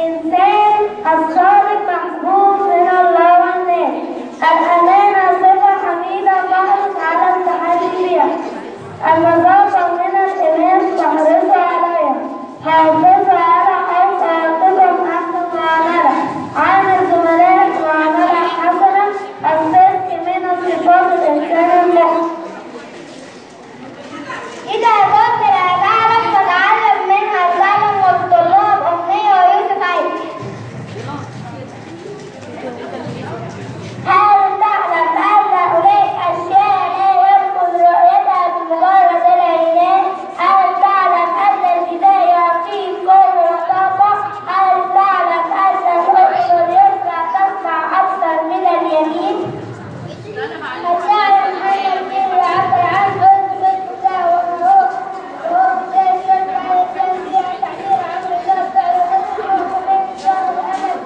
الإنسان الصادق محبوب من الله والناس. الأمانة صفة حميدة تحرص على التحلي بها. النظافة من الإيمان تحرص عليها. حافظ على حفظ أعطكم أحسن معاملة. عامل زملاء معاملة حسنة. الصدق من صفات الإنسان المخلص. إذا كنت لا تعلم فتعلم منها سالم والطلاب أمنية ويوسف عيد. هل تعلم أن هناك أشياء لا يمكن رؤيتها بمجرد العينين؟ هل تعلم أن الفداء يعطيك قوة وطاقة؟ هل تعلم أن الأذن اليسرى تسمع أكثر من اليمين؟ هل تعلم أن الدين يعبر عن أذن الله والروح وهو بداية يجمع التنبيه تعبير عن رجال تعرف من الشهر الأمل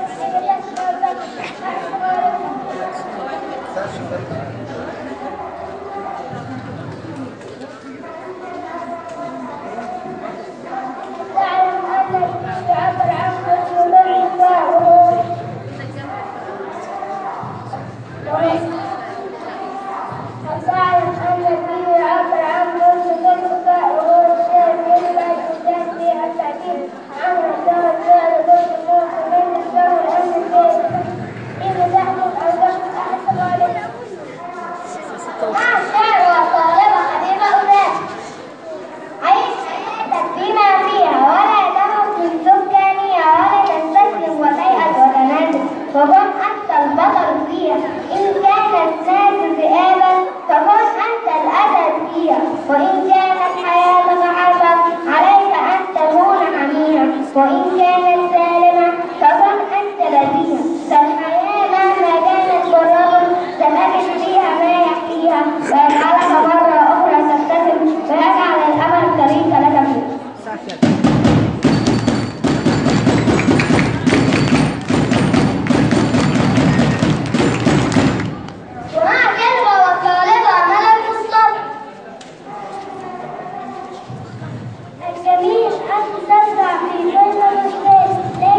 فكن أنت البطل فيها. إن كانت الناس ذئابا فكن أنت الأسد فيها. وإن كانت حياتك حربا عليك أن تكون حميها. وإن كانت سالمة فكن أنت لذيذا. فالحياة مهما كانت بالرغم ستجد فيها ما يحكيها ويجعلك مرة أخرى تبتسم ويجعل الأمل الطريق لك فيه. الجميل أن تزرع في ظل الأستاذ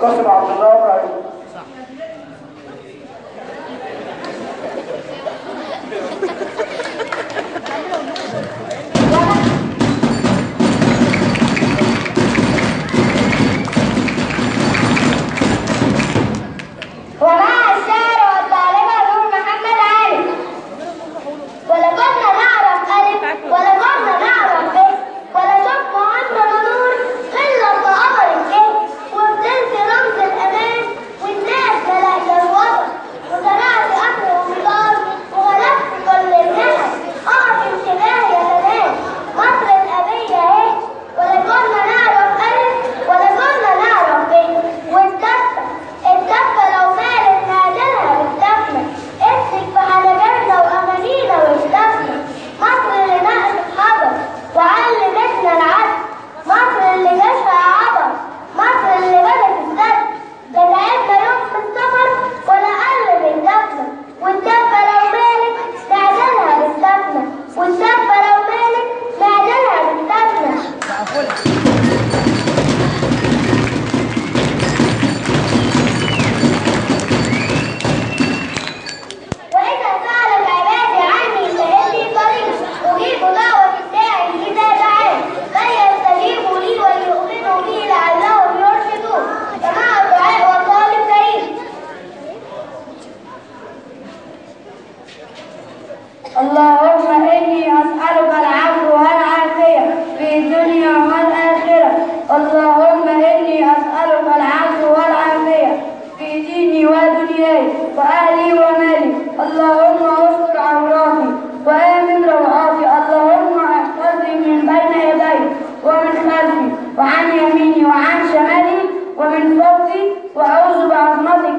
قاسم عبد الله ابراهيم. ومع الشاعر والطالبة نور محمد علي. ولكنا نعرف ألف ولكنا نعرف ب ولا شفنا عمرنا نور إلا بأمر الكهف وبتنسي رمز الأمان والناس ملأت الوطن وزرعت أمر ومطار وغلبت كل الناس أقف انتباه يا بنات مصر الأبية أهي. ولكنا نعرف ألف ولكنا نعرف ب والدفة لو مالت نعدلها بالدفنة امسك في حنجرنا وأمانينا واكتفنا. مصر اللي نقلت حضر وعلمتنا العدل، مصر اللي جاشها عبر، مصر اللي بدت السد لا تعبنا يوم في السفر ولا قل من دفنة. والدفة لو مالت نعدلها بالدفنة والدفة لو مالت نعدلها بالدفنة. وإذا سألك عبادي عني فإني قريب أجيب دعوة الداعي إذا دعان فليستجيبوا لي وليؤمنوا بي لعلهم يرشدون. جماعة الدعاء والطالب كريم. اللهم إني أسألك العفو والعافية في الدنيا والآخرة. اللهم إني أسألك العفو والعافية في ديني ودنياي وأهلي ومالي. اللهم استر عوراتي وآمن روعاتي. اللهم احفظني من بين يدي ومن خلفي وعن يميني وعن شمالي ومن فوقي وأعوذ بعظمتك